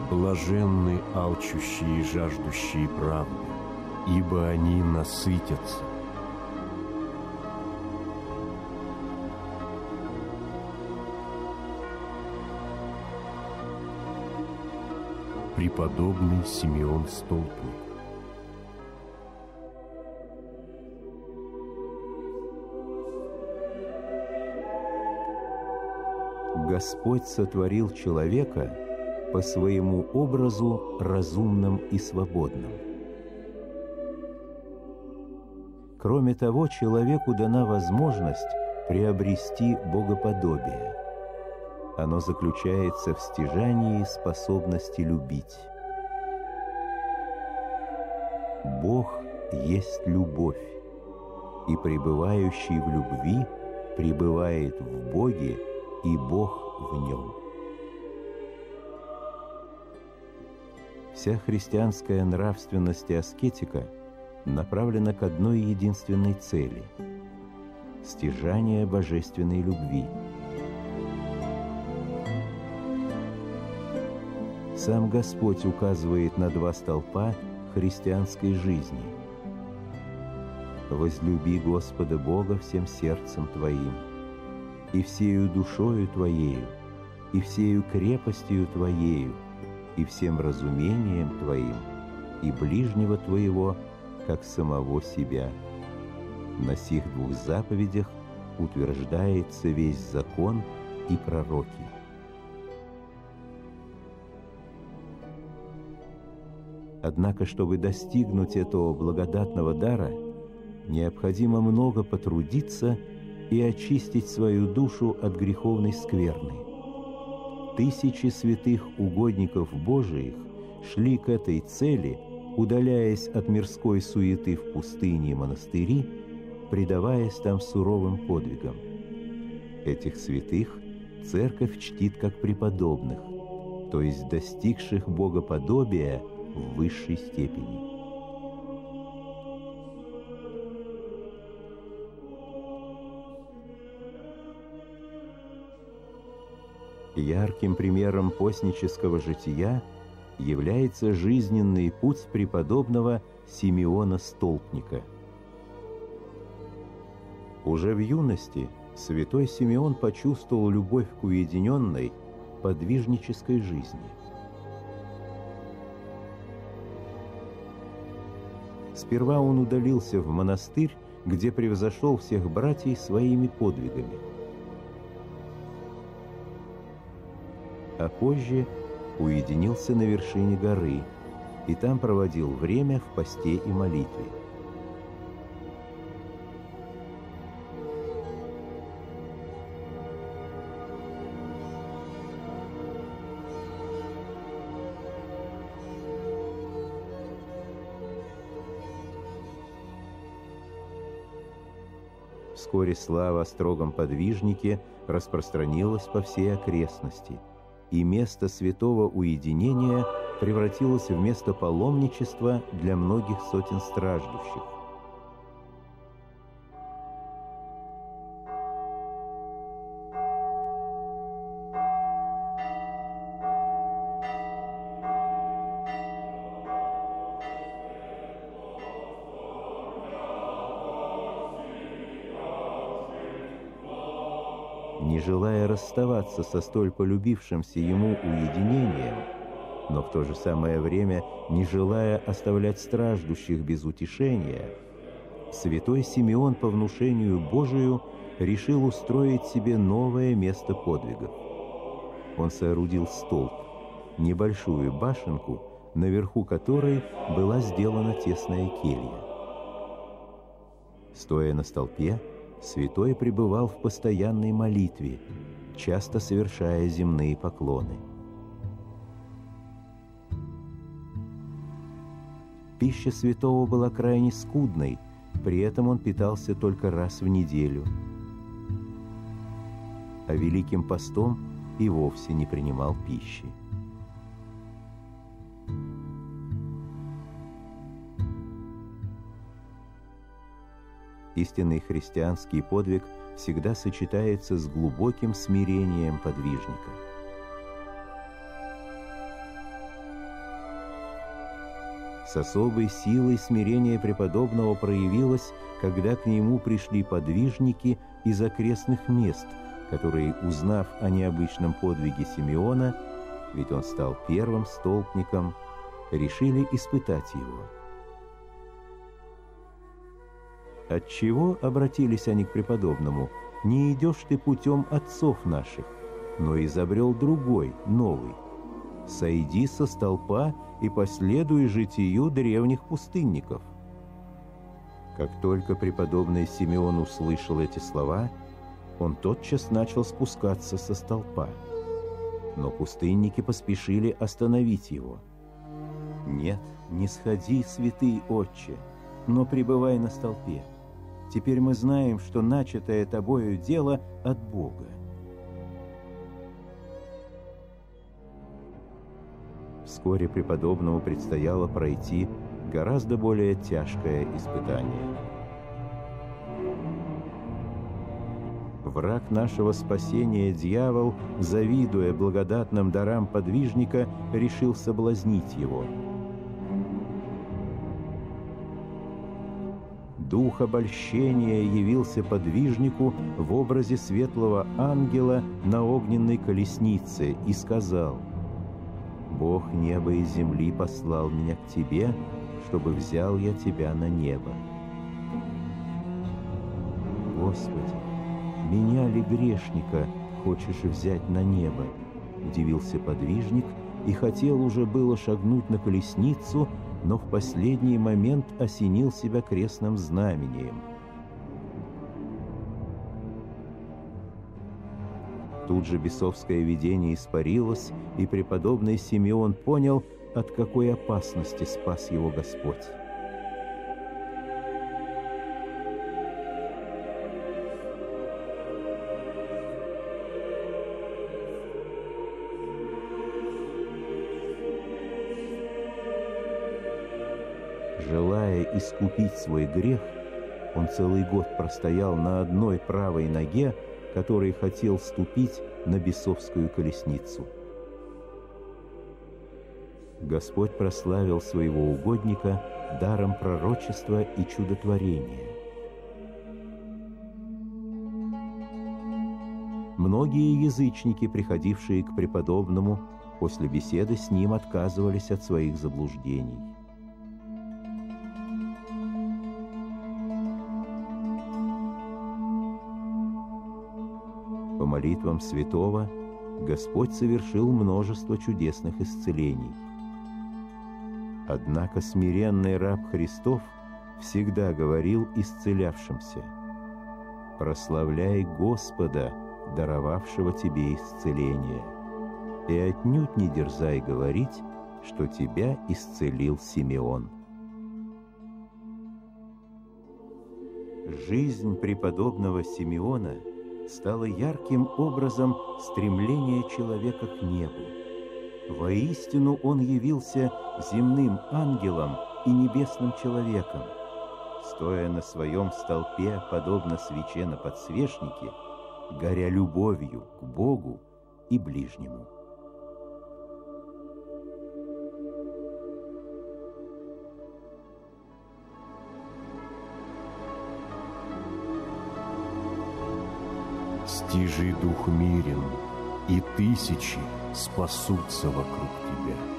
Блаженны алчущие и жаждущие правды, ибо они насытятся. Преподобный Симеон Столпник. Господь сотворил человека по своему образу разумным и свободным. Кроме того, человеку дана возможность приобрести богоподобие. Оно заключается в стяжании способности любить. Бог есть любовь, и пребывающий в любви пребывает в Боге, и Бог в нем. Вся христианская нравственность и аскетика направлена к одной единственной цели – стяжание божественной любви. Сам Господь указывает на два столпа христианской жизни. «Возлюби Господа Бога всем сердцем твоим, и всею душою твоею, и всею крепостью твоею, и всем разумением твоим, и ближнего твоего, как самого себя». На сих двух заповедях утверждается весь закон и пророки. Однако, чтобы достигнуть этого благодатного дара, необходимо много потрудиться и очистить свою душу от греховной скверны. Тысячи святых угодников Божиих шли к этой цели, удаляясь от мирской суеты в пустыне и монастыри, предаваясь там суровым подвигам. Этих святых Церковь чтит как преподобных, то есть достигших богоподобия в высшей степени. Ярким примером постнического жития является жизненный путь преподобного Симеона Столпника. Уже в юности святой Симеон почувствовал любовь к уединенной, подвижнической жизни. Сперва он удалился в монастырь, где превзошел всех братьев своими подвигами. А позже уединился на вершине горы и там проводил время в посте и молитве. Вскоре слава о строгом подвижнике распространилась по всей окрестности, и место святого уединения превратилось в место паломничества для многих сотен страждущих. Не желая расставаться со столь полюбившимся ему уединением, но в то же самое время не желая оставлять страждущих без утешения, святой Симеон по внушению Божию решил устроить себе новое место подвигов. Он соорудил столб, небольшую башенку, наверху которой была сделана тесная келья. Стоя на столпе, святой пребывал в постоянной молитве, часто совершая земные поклоны. Пища святого была крайне скудной, при этом он питался только раз в неделю, а Великим постом и вовсе не принимал пищи. Истинный христианский подвиг всегда сочетается с глубоким смирением подвижника. С особой силой смирение преподобного проявилось, когда к нему пришли подвижники из окрестных мест, которые, узнав о необычном подвиге Симеона, ведь он стал первым столпником, решили испытать его. Отчего обратились они к преподобному? «Не идешь ты путем отцов наших, но изобрел другой, новый. Сойди со столпа и последуй житию древних пустынников». Как только преподобный Симеон услышал эти слова, он тотчас начал спускаться со столпа. Но пустынники поспешили остановить его. «Нет, не сходи, святый отче, но пребывай на столпе. Теперь мы знаем, что начатое тобою дело от Бога». Вскоре преподобному предстояло пройти гораздо более тяжкое испытание. Враг нашего спасения, дьявол, завидуя благодатным дарам подвижника, решил соблазнить его. Дух обольщения явился подвижнику в образе светлого ангела на огненной колеснице и сказал: «Бог неба и земли послал меня к тебе, чтобы взял я тебя на небо». «Господи, меня ли, грешника, хочешь взять на небо?» – удивился подвижник и хотел уже было шагнуть на колесницу, но в последний момент осенил себя крестным знамением. Тут же бесовское видение испарилось, и преподобный Симеон понял, от какой опасности спас его Господь. Желая искупить свой грех, он целый год простоял на одной правой ноге, который хотел ступить на бесовскую колесницу. Господь прославил своего угодника даром пророчества и чудотворения. Многие язычники, приходившие к преподобному, после беседы с ним отказывались от своих заблуждений. По молитвам святого Господь совершил множество чудесных исцелений. Однако смиренный раб Христов всегда говорил исцелявшимся: «Прославляй Господа, даровавшего тебе исцеление, и отнюдь не дерзай говорить, что тебя исцелил Симеон». Жизнь преподобного Симеона стало ярким образом стремления человека к небу. Воистину он явился земным ангелом и небесным человеком. Стоя на своем столпе, подобно свече на подсвечнике, горя любовью к Богу и ближнему. Стяжи дух мирен, и тысячи спасутся вокруг тебя.